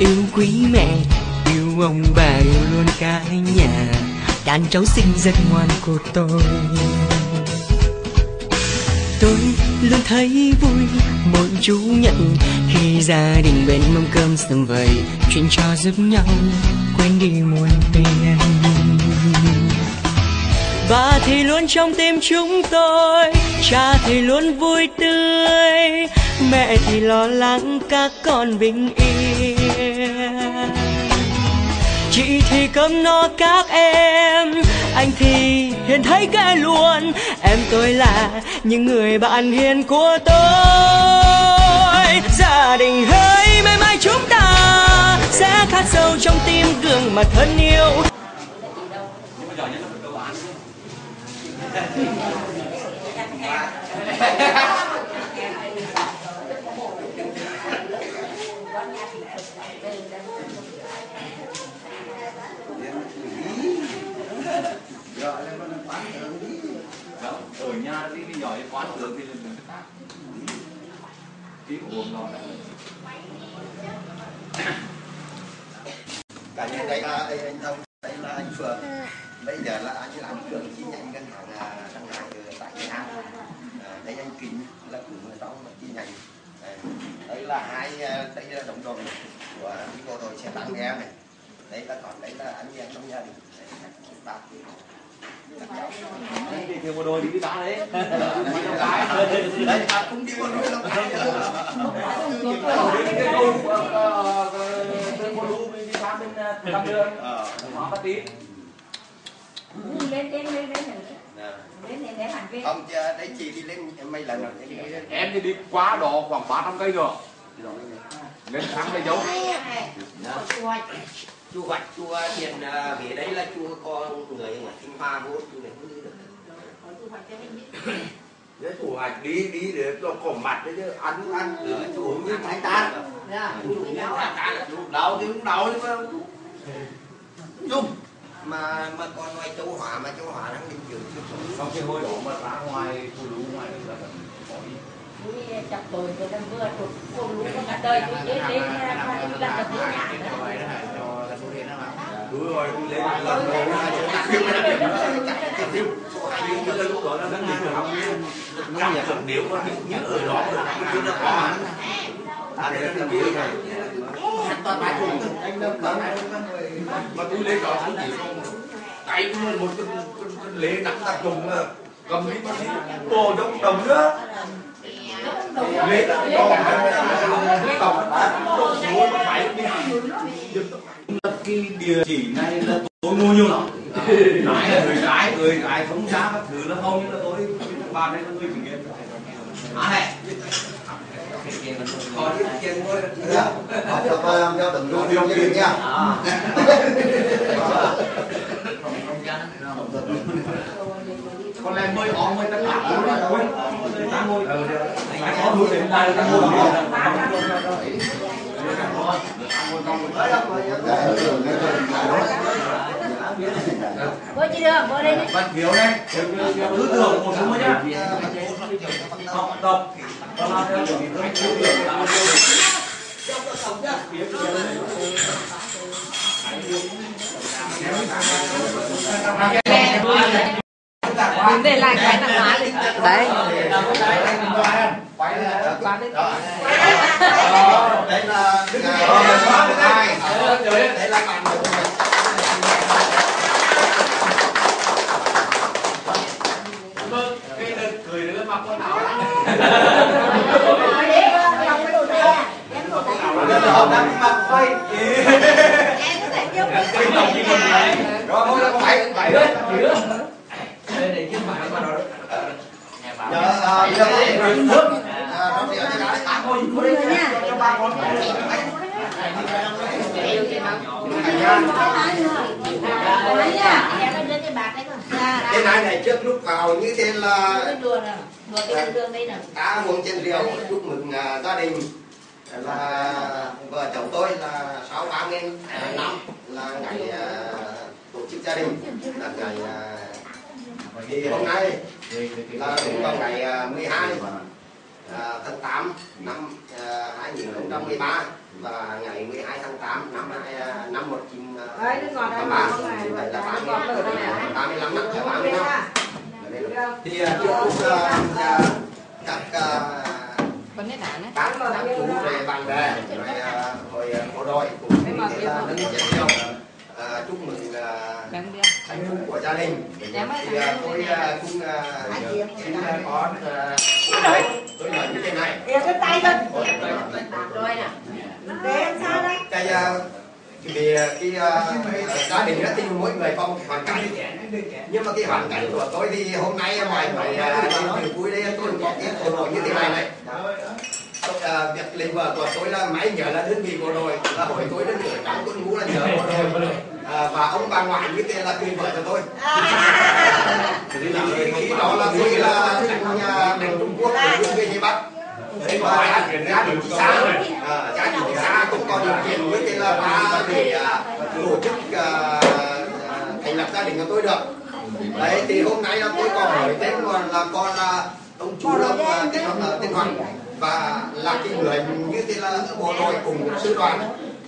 Yêu quý mẹ, yêu ông bà, yêu luôn cả nhà. Đàn cháu xinh rất ngoan của tôi. Tôi luôn thấy vui mỗi Chủ nhật khi gia đình bên mâm cơm sum vầy, chuyện trò giúp nhau quên đi muộn phiền. Và thì luôn trong tim chúng tôi, cha thì luôn vui tươi, mẹ thì lo lắng các con bình yên. Chị thì cơm no các em, anh thì hiền thấy kể luôn. Em tôi là những người bạn hiền của tôi. Gia đình hỡi, mãi mãi chúng ta sẽ khắc sâu trong tim gương mặt thân yêu. Ở nhà đi giỏi quán được thì đừng tác tí uống nó cả nhà đây là anh Thông, đây là anh Phượng. Bây giờ là anh làm trưởng chi nhánh ngân hàng tại Nghệ An. Đây anh Kính là cử người đó mà chi nhánh. Đây là đây là đồng đội của bộ đội xe tăng em này. Đây là anh em trong gia đình. đi theo bộ đội đi đá đấy. Đấy cũng đi bộ đội đâu. Đi sang bên Tam Đường. Hóa Phát Tín. Lên Ông đấy chị đi lên mấy lần rồi? Em thì đi qua đó khoảng 300 cây rồi. Lên sáng lấy dấu. Chùa Hoạch, chùa Thiền về đấy là chùa con người mà Kinh Hoa vô chùa này cũng đi được. Đấy Chùa Hoạch đi để cho cổ mặt đấy chứ ăn chùa như thái tan. Lúc đầu nhưng mà Chung mà còn ngoài châu Hỏa mà châu Hỏa đang đi dự sau cái hồi đó mà ra ngoài khu lũ ngoài là có đi. chặt tôi đang vừa tụt cô lũ có cả đời tôi đến là tập nhà đúng rồi đi lên lần đầu lúc đó nó đang đi học cảm nhận nếu mà những ở đó thì nó có anh là cái kia này toàn bài cùng anh lâm mà tôi lên đó cũng chỉ tay một cái lễ nặng ta cùng là cầm đi bác sĩ bồ đông đồng nữa lễ là cái địa chỉ này là tôi mua nhiều lắm người gái không giá các thứ là hầu như là tôi bàn đây là tôi chỉ nghiên này có đi tiền thôi cho từng luôn trong gia đình nha. Con em mới ó mới tất cả rồi ta ngồi phải có núi đến đây ta ngồi bố chị được bố đây bắt phiếu đây thứ tưởng một số mới nhá học tập và theo chuẩn bị thứ tưởng đừng để lại cái hàng hóa đấy Đấy là đây là cái đợt cười nữa mặc con áo họ đang mặc quay rồi thôi là phải đấy để kiếm phải mà nó cái này trước lúc vào như thế là cá uống chén rượu chúc mừng gia đình là vợ chồng tôi là 63.000 năm là ngày tổ chức gia đình là ngày thì hôm nay là đúng vào ngày 12 tháng 8 năm 2013 và ngày 12 tháng 8 năm 1983 Đấy, nước ngọt đây mà không này, vậy là nước ngọt từ đây này. 85 năm 85 thì trước lúc các chú về bạn bè rồi hồi bộ đội cũng như là nâng chất nhiều chúc mừng hạnh phúc của gia đình. Thì tôi cũng xin có tôi nói như thế này. Cái tay thôi. Rồi nè. Để làm sao đây? Vì cái gia đình thì mỗi người có một hoàn cảnh, nhưng mà cái hoàn cảnh của tôi thì hôm nay mọi người từ cuối đây tôi có cái bộ đội như thế này này. Việc lấy vợ của tôi là máy nhớ là đơn vị bộ đội, là hồi tôi đến ở trong quân ngũ là nhớ bộ đội, và ông bà ngoại như thế là tùy vợ cho tôi. Khi đó là tôi là thành Trung Quốc đưa về Bắc. Và gia đình thị xã cũng có điều kiện với thế là ba để tổ chức thành lập gia đình của tôi được. Đấy thì hôm nay là tôi có hỏi tên là con là ông chú Lâm tên Hoàng, và là cái người như thế là bộ đội cùng sư đoàn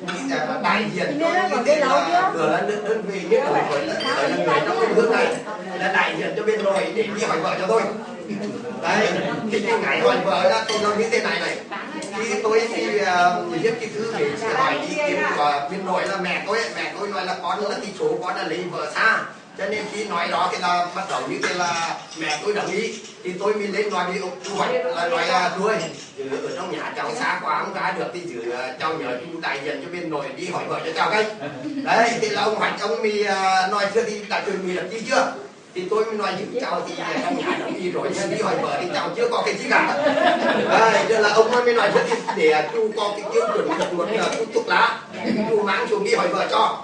đại diện cho như thế là vừa là đơn vị như tôi là người trong cái hướng này là đại diện cho bên đội để đi hỏi vợ cho tôi. Đấy thì cái ngày hỏi vợ là tôi nói như thế này này, khi tôi thì viết cái thư để hỏi ý kiến của bên đội là mẹ tôi nói là con là cái số con là lấy vợ xa, cho nên khi nói đó thì là bắt đầu như thế là mẹ tôi đồng ý, thì tôi mới lên nói đi ông chú hỏi là nói đuôi ở trong nhà cháu xa quá không ra được thì chứ cháu nhờ chú đại diện cho bên đội đi hỏi vợ cho cháu cái. Đấy thì là ông Hoạch ông mới nói chưa thì đã chuẩn bị được chi chưa, thì tôi mới nói chứ cháu thì trong nhà đồng ý rồi nhưng đi hỏi vợ thì cháu chưa có cái gì cả. Đấy giờ là ông mới nói chứ để chú có cái tiêu chuẩn được một thuốc lá chú mang xuống đi hỏi vợ cho.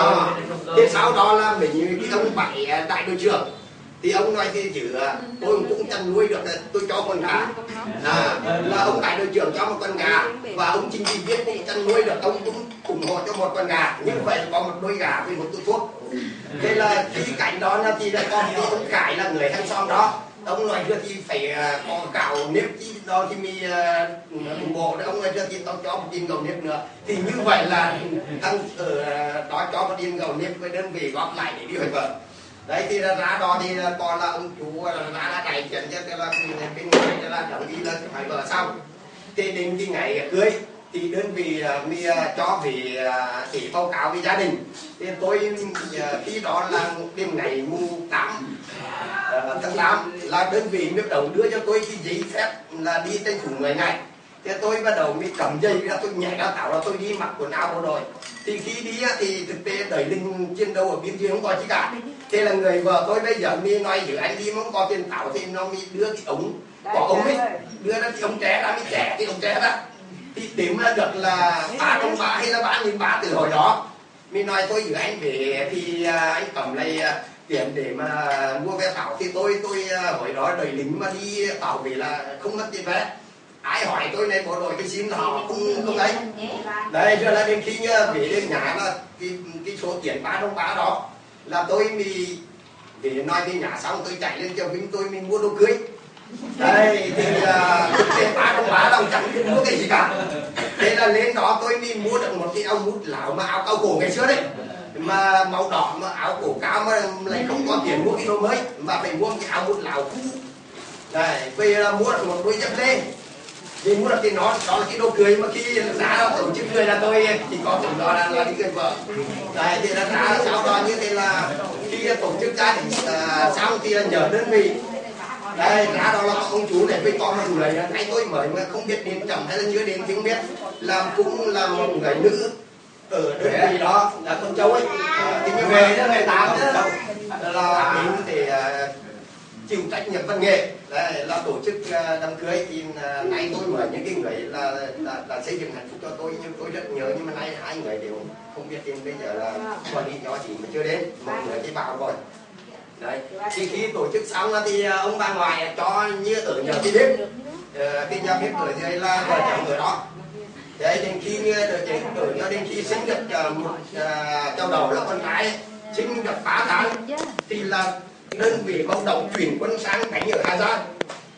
Thế sau đó là mình cái ông Bảy đại đội trưởng thì ông nói thì chứ tôi cũng chăn nuôi được, tôi cho con gà, là ông đại đội trưởng cho một con gà và ông chính trị viên cũng chăn nuôi được, ông cũng ủng hộ cho một con gà, như vậy có một đôi gà với một túi thuốc. Thế là khi cảnh đó là thì là con thì ông Khải là người hàng xóm đó, ông nói chưa thì phải có gạo nếp chi đó thì mi ủng hộ đấy, ông nói chưa thì tao cho một tiền gạo nếp nữa, thì như vậy là thằng ở đó cho một tiền gạo nếp với đơn vị góp lại để đi hỏi vợ. Đấy thì ra đó thì còn là ông chú là đại diện cho là bên người là đồng ý là hỏi vợ xong, thì đến cái ngày cưới thì đơn vị mi cho về thì báo cáo với gia đình, thì tôi khi đó là đêm ngày mùng 8 tháng 8 là đơn vị bắt đầu đưa cho tôi cái giấy phép là đi tranh thủ 10 ngày. Thì tôi bắt đầu mới cầm dây ra, tôi nhảy ra thảo là tôi đi mặc quần áo bộ đội. Thì khi đi thì thực tế đẩy linh chiến đấu ở biên giới không có gì cả. Thế là người vợ tôi bây giờ mi nói giữ anh đi không có tiền thảo thì nó mới đưa cái ống có ống ấy, đưa ra cái ống trẻ ra mới trẻ cái ống trẻ đó. Thì điểm là được là 303 hay là 3.300 từ hồi đó. Mi nói tôi giữ anh về thì anh cầm lại tiền để mà mua vé thảo, thì tôi hồi đó đời lính mà đi bảo vệ là không mất tiền vé. Ai hỏi tôi này bộ đội cái xin là họ không ấy. Đấy cho là đến khi về đến nhà là cái số tiền 303 đó là tôi mới để nói đi nhà xong tôi chạy lên cho Vinh tôi mình mua đồ cưới. Đây thì thực tế 303 đồng chẳng mua cái gì cả. Thế là lên đó tôi mới mua được một cái áo mút lão mà áo cao cổ ngày xưa đấy, mà màu đỏ mà áo cổ cao mà lại không có tiền mua cái đồ mới mà phải mua cái áo mút lão cũ. Đây bây giờ mua được một đôi dép lê thì mua được cái đó là cái đồ cười, mà khi giá tổ chức cười là tôi chỉ có tổng đó là đi cười vợ. Đấy thì là giá sau đó như thế là khi tổ chức gia đình xong thì là nhờ đơn vị. Đây giá đó là ông chú này với con chủ này anh tôi mới mà không biết đến chồng hay là chưa đến thì không biết, làm cũng là một người nữ ở đơn vị đó là con cháu ấy, thì như về cho người ta là đến để chịu trách nhiệm văn nghệ. Đấy, là tổ chức đám cưới thì nay tôi mời những cái người là xây dựng hạnh phúc cho tôi, nhưng tôi rất nhớ, nhưng mà nay hai người đều không biết đến bây giờ là còn lý do gì mà chưa đến, mọi người chỉ bảo rồi. Đấy thì khi tổ chức xong thì ông bà ngoại cho như ở nhờ cái bếp, cái nhà bếp ở dưới là vợ chồng ở đó. Đấy đến khi ở cho đến khi sinh được một cháu đầu là con gái, sinh được 3 tháng thì là đơn vị báo động chuyển quân sang đánh ở Hà Giang.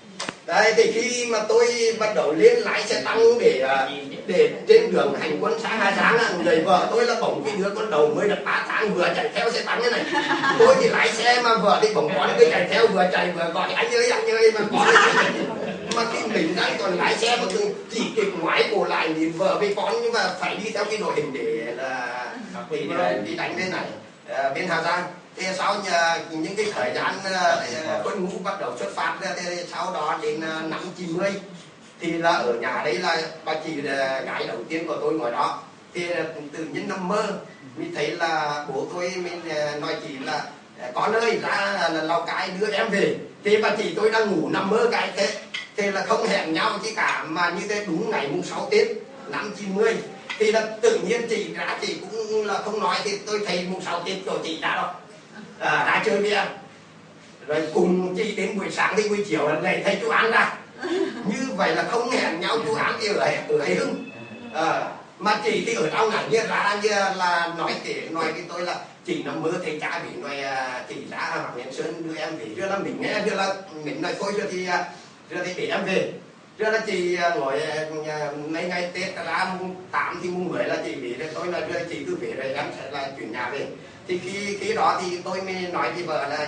Đấy thì khi mà tôi bắt đầu lên lái xe tăng để trên đường hành quân xã Hà Giang, người vợ tôi là bỗng cái đứa con đầu mới được 3 tháng vừa chạy theo xe tăng thế này, tôi thì lái xe mà vợ thì bỗng con cứ chạy theo, vừa chạy vừa gọi anh ơi mà con mà khi mình đang còn lái xe mà chỉ kịp ngoái cổ lại nhìn vợ với con, nhưng mà phải đi theo cái đội hình để là đi đánh bên này bên Hà Giang. Thì sau những cái thời gian quân ngũ bắt đầu xuất phát, thì sau đó đến năm 90 thì là ở nhà đấy là bà chị gái đầu tiên của tôi ngồi đó. Thì tự nhiên nằm mơ mình thấy là bố tôi mình nói chị là con ơi ra là Lào Cai đưa em về. Thì bà chị tôi đang ngủ nằm mơ cái thế là không hẹn nhau chứ cả, mà như thế đúng ngày mùng 6 Tết năm 90 thì là tự nhiên chị ra, chị cũng là không nói, thì tôi thấy mùng 6 Tết của chị ra đâu đã chơi với em, rồi cùng chị đến buổi sáng đến buổi chiều là ngày thấy chú An ra. Như vậy là không hẹn nhau, chú An thì ở Hải Hưng, mà chị thì ở trong này như ra như là nói với tôi là chị nằm mơ thấy cha bị nói chị ra Mạc Nhật Sơn đưa em về, rồi là mình nghe, rồi là mình nói thôi rồi thì để em về. Rồi là chị ngồi mấy ngày Tết ra mùng 8 thì mùng 10 là chị về, rồi tôi nói rồi chị cứ về rồi em sẽ là chuyển nhà về. Thì khi đó thì tôi mới nói với vợ là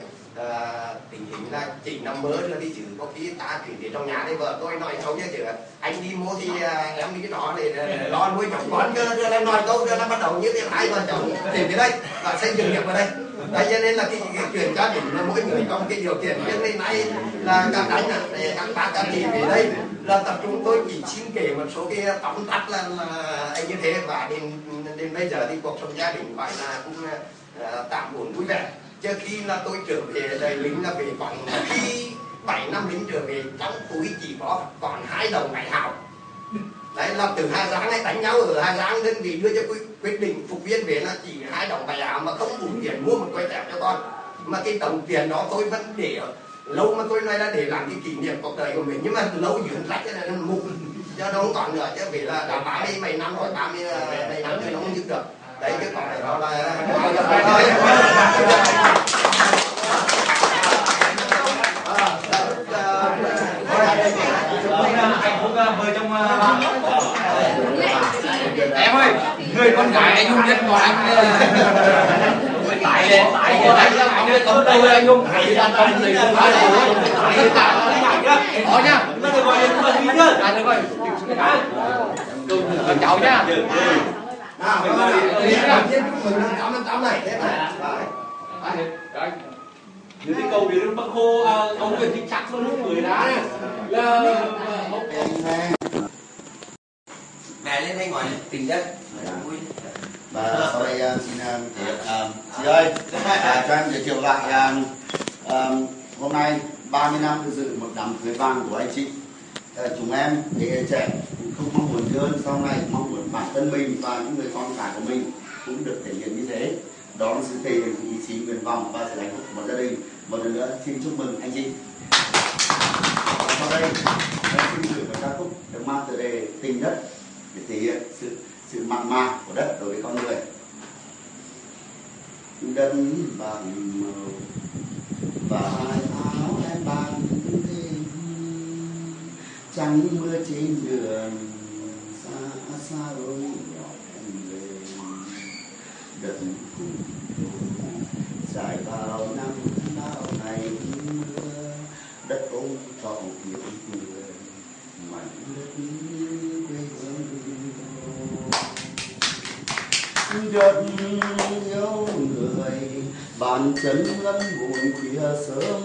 tình hình là chị nằm mơ rồi đi chứ có khi ta chuyển về trong nhà. Thì vợ tôi nói xấu chứ anh đi mua thì em đi cái đó để lo nuôi chồng con, rồi em nói câu rồi là bắt đầu như thế, hai vợ chồng tìm về đây và xây dựng nghiệp ở đây. Đấy, cho nên là cái chuyện gia đình là mỗi người có một cái điều kiện. Cho nên nay là các anh các bác các chị về đây là tập trung, tôi chỉ xin kể một số cái tóm tắt là anh như thế. Và đến bây giờ thì cuộc sống gia đình gọi là cũng tạm ổn vui vẻ. Trước khi là tôi trở về đời lính là về còn khi 7 năm lính trở về, trong túi chỉ có còn 2 đồng cải hào. Đấy là từ Hà Giang ấy, đánh nhau ở Hà Giang, đơn vị đưa cho quyết định phục viên về là chỉ 2 đồng cải hào, mà không đủ tiền mua một que tẹp cho con. Mà cái tổng tiền đó tôi vẫn để lâu, mà tôi nói là để làm cái kỷ niệm cuộc đời của mình, nhưng mà lâu dưỡng rách cho nên mục cho nó không còn nữa, chứ vì là đã 30 mấy năm rồi, 30 năm thì nó không dứt được. Đấy chứ còn phải đó là hạnh phúc vợ chồng. Em ơi, người con gái anh Nhung nhất của anh tại anh có đâu anh Nhung thấy đàn ông thì không phải đó nha, nó được gọi là gì chứ? Được rồi, con cháu nha. nào đi làm tiếp chúc mừng năm 8 này thế này. Nếu đi cầu thì bắc khô ông quyền chính xác luôn người đá này là mẹ lên đây ngồi tình đất vui. Và sau đây xin chị ơi cho em giới thiệu lại hôm nay 30 năm thực sự một đám cưới vàng của anh chị. Chúng em thế hệ trẻ cũng không mong muốn hơn, sau này mong muốn bản thân mình và những người con cả của mình cũng được thể hiện như thế. Đó là sự thể hiện ý chí, nguyện vọng và sự hạnh phúc của một gia đình. Một lần nữa xin chúc mừng anh chị. Sau đây em xin gửi một ca khúc được mang tựa đề Tình Đất để thể hiện sự mặn mà của đất đối với con người. Đất bạc màu và áo em ban thêm, trắng mưa trên đường xa xa lối nhỏ em về. Đất dài bao năm bao ngày mưa, đất ôm trọn kiếp người, mảnh đất quê hương. Đất yêu người bàn chân lắm buồn khuya sớm,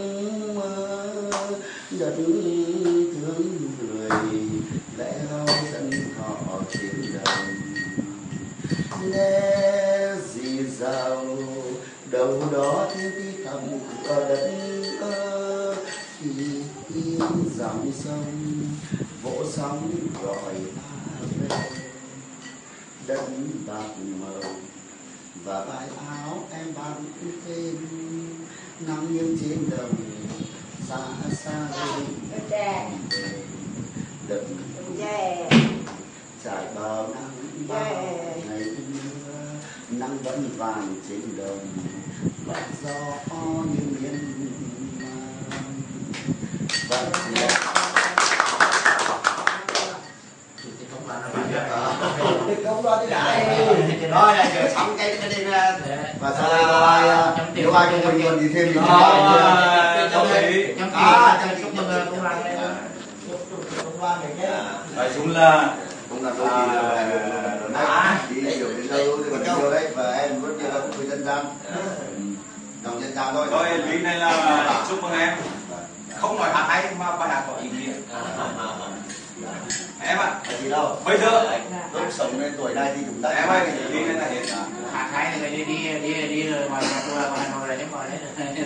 đất thương người lẽ lao dân họ trên đồng. Nghe gì rào đâu đó tiếng tí thầm ở đất khi dòng sông vỗ sóng gọi ta về. Đất bạc màu và vài áo em ban thêm, nắng nghiêng trên đồng xa xa lên. Đất trải bao năm bao ngày mưa, nắng vẫn vàng trên đồng và gió như miên man. cho nên là Và sau đây có ai nếu ai không bình luận gì thêm thì chúng ta chúc mừng công an đây. nói chung là cũng là đôi khi là đi hiểu đến đâu thì còn nhiều đấy, và em rất là người dân gian dòng dân gian thôi. thôi lý này là chúc mừng em, không nói hát hay mà bài hát có ý nghĩa em ạ. Gì đâu bây giờ lúc sống đến tuổi này thì chúng ta em ơi lý này là hiện hạt thái này đi rồi ngoài Hà Nội là những ngoài đấy.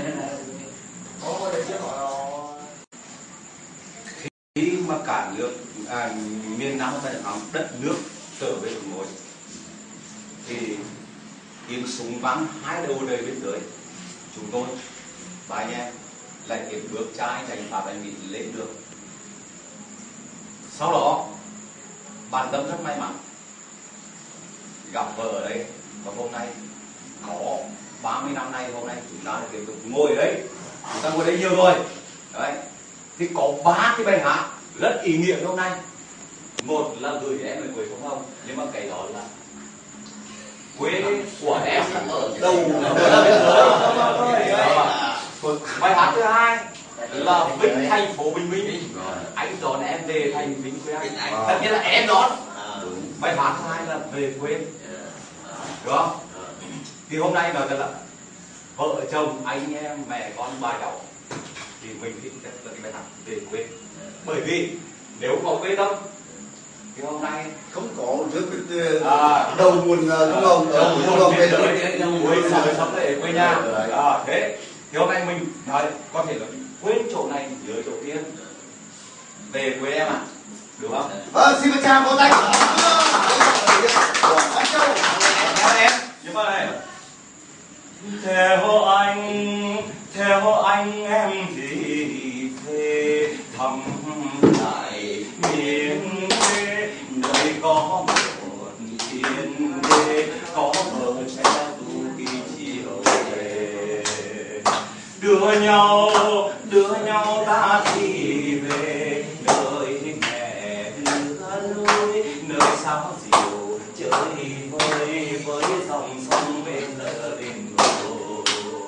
khi mà cả nước miền Nam và đất nước trở về một mối thì tiếng súng vang hai đầu đời biên giới, chúng tôi ba anh em lại tiếp bước trái giành Pháp Anh Mỹ lên được. Sau đó bản tâm rất may mắn gặp vợ ở đây, và hôm nay có 30 năm nay hôm nay chúng ta lại tiếp tục ngồi ở đây, chúng ta ngồi đây nhiều rồi đấy, thì có 3 cái bài hát rất ý nghĩa hôm nay. Một là gửi em về quê Sông Hồng, nhưng mà cái đó là quê của em ở đâu bài hát thứ hai là Vinh, thành phố Bình Minh, anh đón em về thành Vinh quê anh, tất nhiên là em đón. Bài hát thứ hai là về quê, đúng không? Thì hôm nay nói thật là vợ chồng anh em mẹ con ba cháu thì mình thích rất là cái bài hát về quê, bởi vì nếu có quê tâm thì hôm nay không có trước đầu nguồn đúng không? Đầu nguồn về tới cuối đời sống lại quê nhà. Thế thì hôm nay mình nói có thể là quên chỗ này nhớ chỗ kia, về quê em ạ, đúng không? Vâng, xin chào cô tay. Em nhưng mà này theo anh em thì về thăm lại miền quê, nơi có một thiên đê, có bờ tre tu kỳ chiều về, đưa nhau ta thì về nơi mẹ lứa lối, nơi sao diều chơi với dòng sông bên lỡ đình hồ,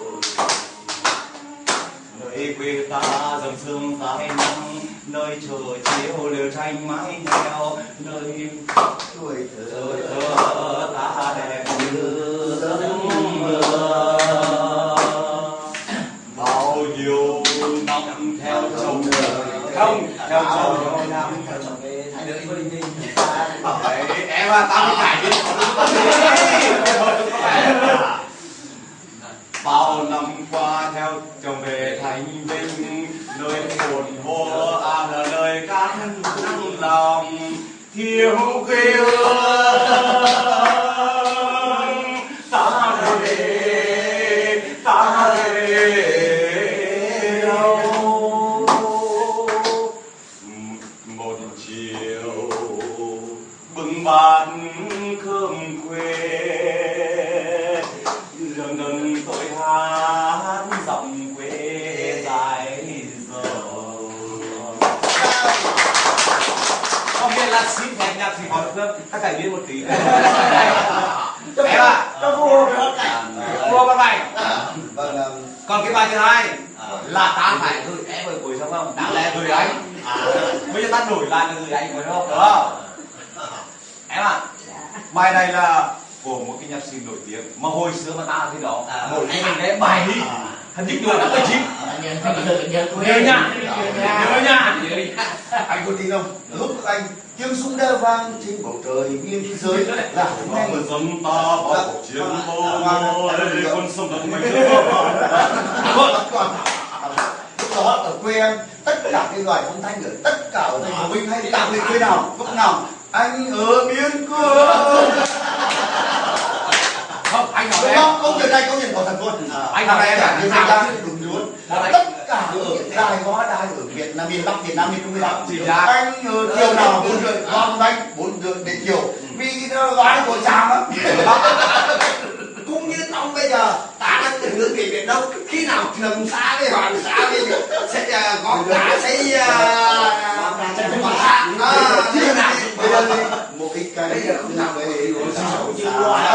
nơi quê ta dòng sương phai nắng, nơi trời chiều lửa tranh mái nheo, nơi tuổi thơ ta đẹp như giấc mơ. Bao nhiêu năm theo chồng không theo chồng năm theo chồng về hai đứa đi Bình Minh. Em à, tao đi cải đi. Bao năm qua theo chồng về thành Vinh, nơi buồn vô là nơi cán nắng lòng thiếu quê hương. Ta về đâu một chiều bưng bát cơm quê, lần tôi hát giọng quê dài dòng. Không biết là xin phép nhạc thì hỏi được các cải biên một tí. Em ạ, cho vua con mày. Còn cái bài thứ hai là ta phải gửi em ở cuối sống không? Đáng lẽ gửi anh. Bây giờ ta đổi lại là gửi anh phải không? Đúng không? Em ạ, bài này là của một cái nhạc sĩ nổi tiếng mà hồi xưa mà ta thì đó mỗi cái mình đấy bài đi hình như là 19 nhớ nha anh có tin không? Lúc anh tiếng súng đeo vang trên bầu trời biên giới là nghe một dòng ta vào cuộc chiến vô ngôi con sông đất mình lúc đó ở quê em tất cả cái loài âm thanh ở tất cả ở thành phố Vinh hay cả miền quê nào lúc nào anh ở biên cương. không anh nói đúng em không? Câu chuyện này câu chuyện có thật luôn. Anh nói em là như sao ra đúng luôn. Tất cả ở đài hóa đài ở Việt Nam, miền Bắc, Việt Nam, miền Trung, miền Bắc chỉ ra anh ở chiều nào 4 giờ ngon anh 4 giờ đến chiều vì nó gói của chàng á. Cũng như trong bây giờ ta đang từng hướng về Biển Đông, khi nào Trường Sa với Hoàng Sa với sẽ có cả xây Hoàng Sa như nào bây giờ thì có ích cái bây giờ không làm về về rồi xấu chứ chứ loài.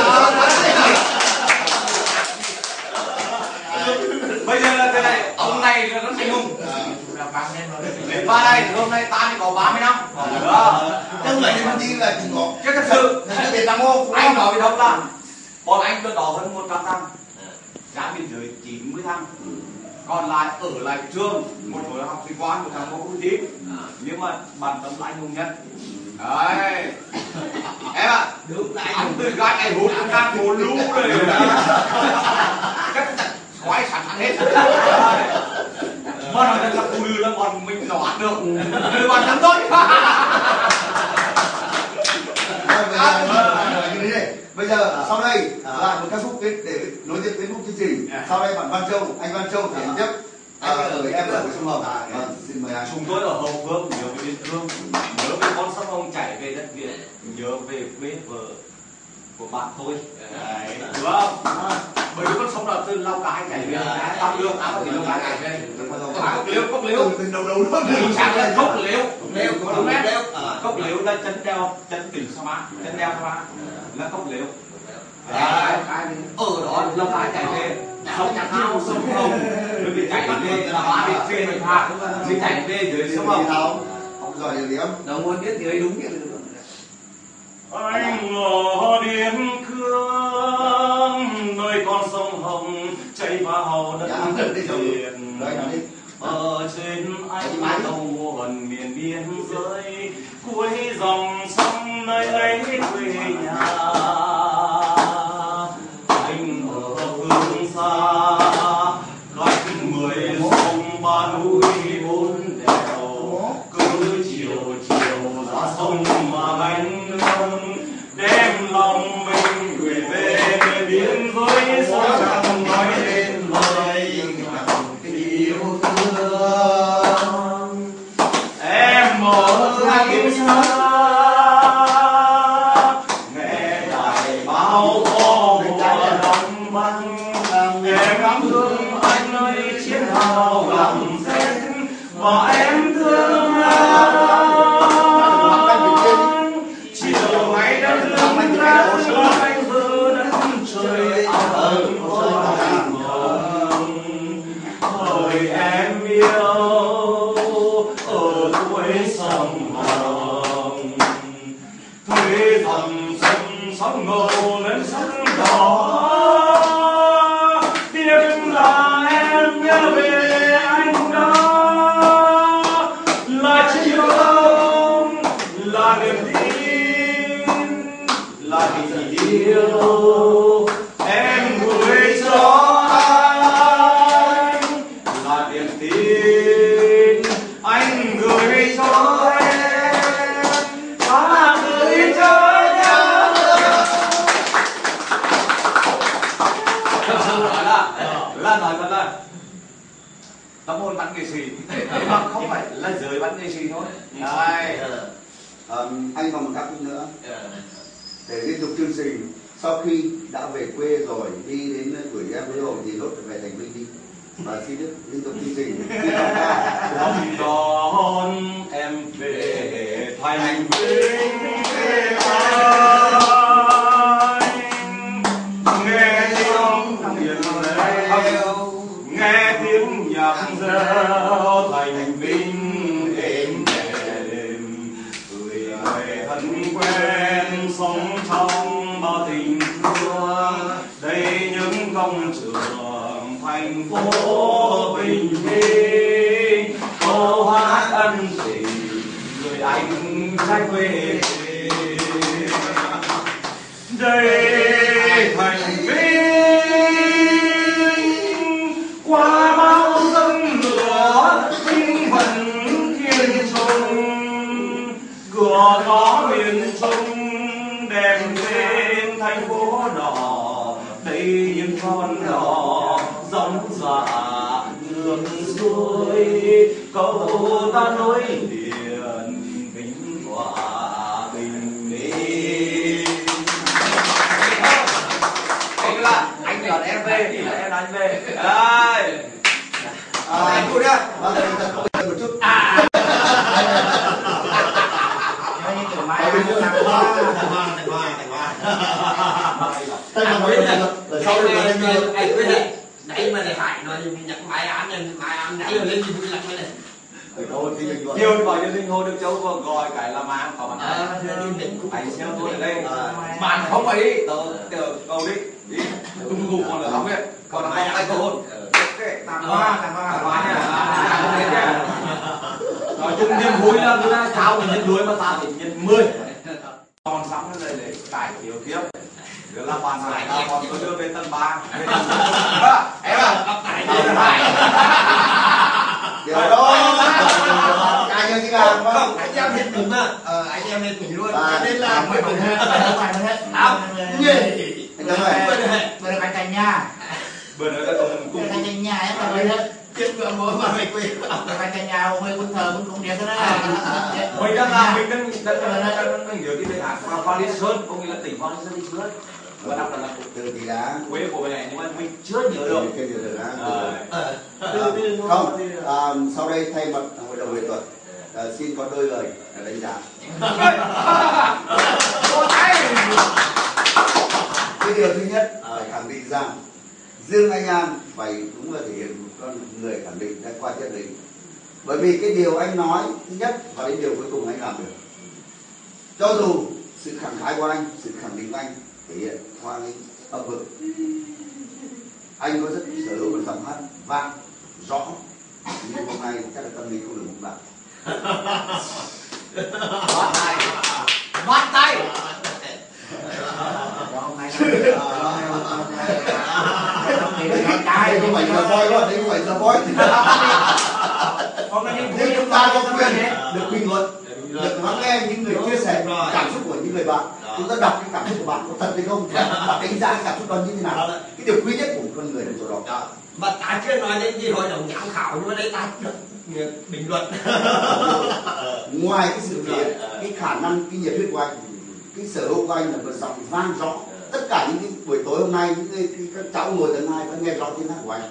Bây giờ là thế này, ông này là rất anh hùng. Và đây hôm nay ta mới có 30 năm. nhưng mà những gì là cũng có Chứ thật sự Việt Nam không anh nói với ông là bọn anh được đỏ hơn 100 thằng, giá biên giới 90 thằng, còn lại ở lại trường một số là học sĩ quan, một thằng có uy tín, nhưng mà bản tâm là anh hùng nhất. Đấy em ạ, Đúng là anh từ gái này hút đang một lũ rồi, các khoái sẵn sẵn hết. Mà nói thật là phụ nữ là bọn mình nó ăn được, người bạn nắm thôi. bây giờ sau đây là một ca khúc để nối tiếp đến khúc chương trình. Sau đây bạn Văn Châu, anh Văn Châu thể hiện tiếp. Em ở sông Hồng. Xin mời anh. Chúng tôi ở Hậu Phương nhớ về biên cương, nhớ về con sông Hồng chảy về đất Việt, nhớ về quê vợ của bạn tôi. Đấy, đúng không? Bởi vì con sông là từ Lào Cai chảy về Tam Lương, từ Lào Cai chảy về. Cốc Liễu, từ đầu luôn. chính xác là Cốc Liễu, đúng đấy. Cốc Liễu là chân đeo, chân đỉnh Sa Mã, chân đeo Sa Mã là Cốc Liễu. Ở đó Lào Cai chảy về sông Thao, sông Hồng, rồi bị chảy về là Ba bị phê mình hạ, bị chảy về dưới sông Hồng. Học giỏi điều gì không? đâu muốn biết thì ấy đúng cái được. Anh ở Điền Cương, nơi con sông Hồng chảy vào đất Việt. Ở trên anh đầu gần miền biên giới, cuối dòng sông nơi ấy quê nhà. Anh ở phương xa, cách 10 sông 3 núi 4 đèo, cứ chiều chiều ra sông mà gánh nước, đem lòng mình gửi về biên giới xa chẳng nói lên lời yêu thương. Em ở ngay xa, nghe đài báo có mùa đông băng, em thương anh nơi chiến hào gầm rét, và em thương anh chiều ngày đất lưng ra anh hư đất trời ấm thời em yêu ở cuối sông Hồng, thuê dòng sông sóng ngầu lên sóng đỏ, tiếc là em nhớ về anh đó, là chiều đông, là niềm tin, là tình yêu em gửi cho anh, là niềm tin anh gửi cho em, ta gửi cho nhau. Thật sự nói thật là tâm hồn bắn nghệ sĩ, mà không phải là giới bắn nghệ sĩ thôi. Đấy. Anh còn một ca khúc nữa để liên tục chương trình. Sau khi đã về quê rồi, đi đến gửi em với rồi thì nốt về Thành Vinh đi. Và xin được liên tục chương trình. Đón em về Thành Vinh, nghe tiếng nghe tiếng nhạc reo Thành Vinh êm đềm, người người thân quen sống trong bao tình thương. Đây những công trường thành phố bình yên, câu hát ân tình người anh trai quê. Đây Thành Vinh qua bao dâng lửa tinh thần kiên trung, cửa có miền Trung đem lên thành phố đỏ. Đây những con đò giống dọa ngược xuôi, câu ta nối liền vinh hòa bình yên. Anh đón em về, em đón anh về. Đây. Anh cô nhá. Một chút. Anh từ mai nhặt mai ăn nhặt lên gì vui lắm này. Nhiều bảo nhân linh hồn được châu vừa gọi cái là mà có mặt anh xem tôi ở đây bạn không phải đi tớ cầu đi tung ngủ còn là không biết còn là không tay hôn tạm hoa nha nói chung niềm vui là người ta trao mình nhân đuối mà ta thì nhân 10 còn sắm nó đây để cải thiểu tiếp nữa là hoàn hải là còn tôi đưa về tầng 3 em cải thiểu điều đó ai chơi cái làm không Anh em hết cùng á, anh em hết cùng luôn. nên là phải mình hết phải hết. Áo gì? anh em ơi Bữa nay canh nha. bữa nữa là cùng Canh nhà em phải hết. Chết vợ bố mà mày quên. Canh nhà mới quân thờ quân không đẹp thế đấy. mình đang làm mình đang nhớ cái thời hạn Phan Lý Sơn có nghĩa là tỉnh Phan Lý Sơn và năm là từ thì đã quê của này nhưng mà mình chưa nhớ được cái điều được không sau đây thay mặt hội đồng nghệ thuật xin có đôi lời đánh giá. Cái điều thứ nhất phải khẳng định rằng riêng anh An phải đúng là thể hiện một con người khẳng định đã qua chất định, bởi vì cái điều anh nói thứ nhất và đến điều cuối cùng anh làm được, cho dù sự khẳng khái của anh, sự khẳng định của anh thể hiện qua cái âm vực. Anh có rất sở hữu một giọng hát vang rõ, nhưng hôm nay chắc là tâm lý không được vững vàng. Bắt tay. Đây không phải là voi đó, đây không phải là voi. Nhưng chúng ta có quyền được bình luận, được lắng nghe những người chia sẻ cảm xúc của những người bạn. Chúng ta đọc cái cảm xúc của bạn có thật hay không, và đánh giá cái cảm xúc đó như thế nào. Cái điều quý nhất của một con người là chỗ đó. Mà ta chưa nói đến gì hội đồng giám khảo nhưng mà đây ta bình luận. Ngoài cái sự thể hiện, cái khả năng, cái nhiệt huyết của anh, cái sở hữu của anh là một giọng vang rõ. Tất cả những cái buổi tối hôm nay, những các cháu ngồi tầng 2 vẫn nghe rõ tiếng hát của anh.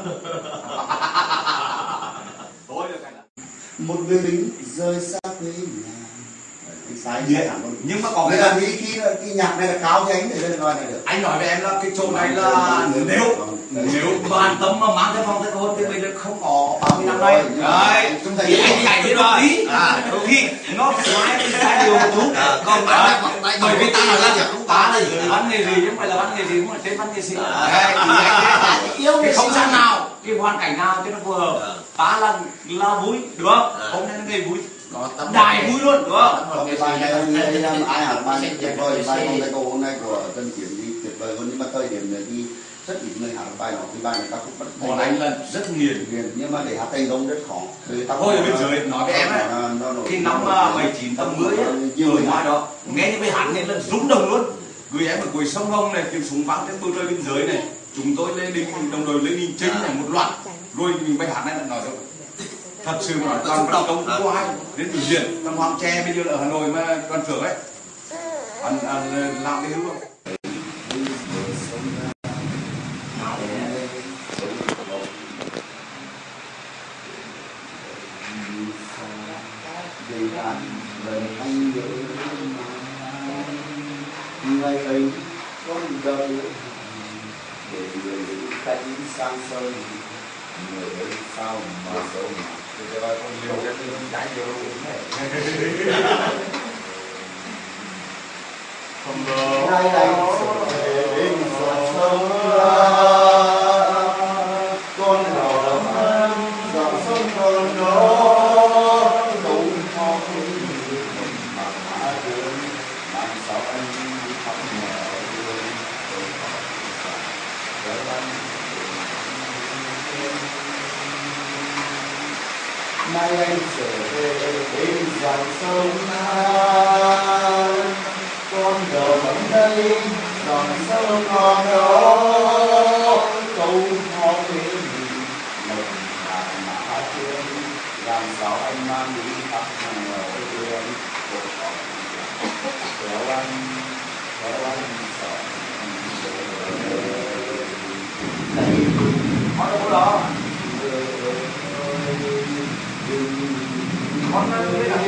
Một người lính rơi xa quê nhà. nhưng mà có cái là cái nhạc này là cao thì anh để lên coi này được. anh nói với em là cái chỗ này là nếu bạn tâm mà mang theo phong cách hôn thì bây giờ không có 30 năm nay đấy Chúng thì anh dạy với đôi khi nó sai sai điều một chút còn bởi vì ta là nhạc chúng ta là văn nghệ gì chứ không phải là văn nghệ gì cũng là trên văn nghệ sĩ cái không gian nào cái hoàn cảnh nào cho nó phù hợp ta là vui được không nên người vui đại vui luôn đúng không? Cái bài này ai hát bài tuyệt vời, bài phong cách hôm nay của Tân Tiến đi tuyệt vời hơn, nhưng mà thời điểm này thì rất ít người hát bài đó, cái bài này ca khúc vẫn còn anh là rất nghiền nhưng mà để hát thành công rất khó. Thôi ở bên dưới nói với em ấy, cái năm 79 tầm 10 á, ở ngoài đó nghe những cái hát này là rung động luôn. Gửi em ở cuối sông Hồng này, tiếng súng vang trên bầu trời biên giới này, chúng tôi lên đình đồng đội lên đình chính này một loạt, rồi mình bài hát này là nói đâu. Thật sự mà đoàn vận công cũng có ai đến biểu diễn trong Hoàng Tre bây giờ ở Hà Nội mà đoàn trưởng ấy anh làm cái hữu không? Anh nhớ ngày ấy con đời để người cánh sang sông người ấy sao mà sâu thì cái bài con nhiều cái trái nhiều không ngờ nay anh sẽ đến giọt sông con đò giọt sông còn đó đâu ho mà hạ đường làm sao anh khóc nghèo thương nay anh trở về bên dòng sông An, con đò vẫn đây dòng sông còn đó câu hò quê mình một hạt mã thương làm sao anh mang đi khắp nghèo thương kéo anh sợ Hỏi đâu đó con nó biết là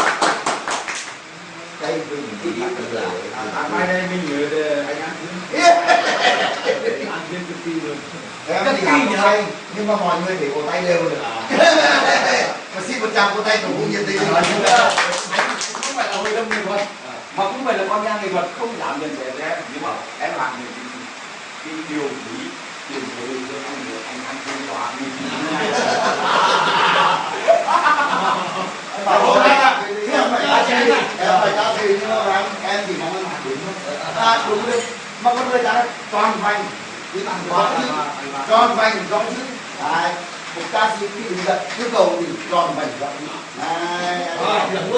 đây mình chỉ biết là mai đây mình nhớ anh ăn em thì làm không hay nhưng mà mọi người phải cổ tay đều được mà xin 100 cổ tay cũng nhiệt tình không phải là hội đồng nghệ thuật mà cũng phải là con nhà nghệ thuật không dám nhận xét em nhưng mà em làm cái điều lý tiền của mình cho anh được anh ăn không tỏa như em phải cho thì nhưng mà em thì mong anh đúng đúng đấy mà con người ta toàn vành cái tặng tròn vành rõ chứ đấy một ca sĩ khi mình đặt yêu cầu thì tròn vành rõ chứ đừng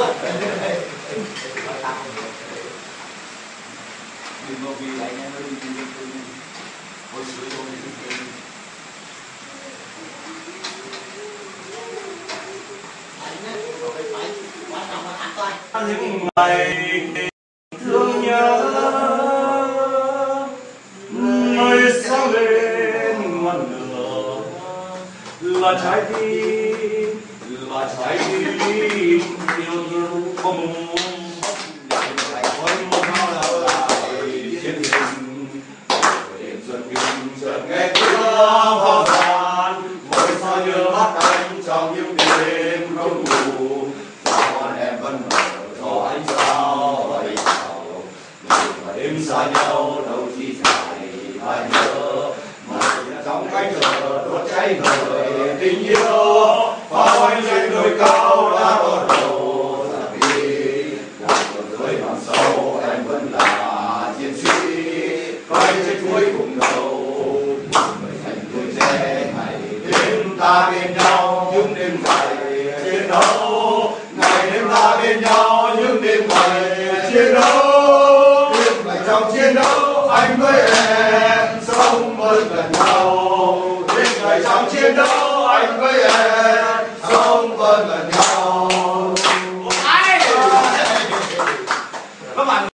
có vì vậy nên nó đi hồi xưa tôi những ngày thương nhớ nơi sáng lên ngọn lửa là trái tim yêu thương có muốn nghe tiếng hoa gian mỗi sao nhớ mắt anh trong những đêm không ngủ con em vẫn mở cho anh sao vậy sao mà đêm xa nhau đâu chỉ dài và nhớ mà trong cánh giờ đốt cháy người tình yêu pháo anh lên đồi cao đã bắt đầu ra đi lạc dưới bằng sâu em vẫn là chiến sĩ vai trên cuối cùng đầu ta bên nhau những đêm ngày chiến đấu ngày đêm ta bên nhau những đêm ngày chiến đấu trong chiến đấu anh với em sống bên gần nhau đêm ngày trong chiến đấu anh với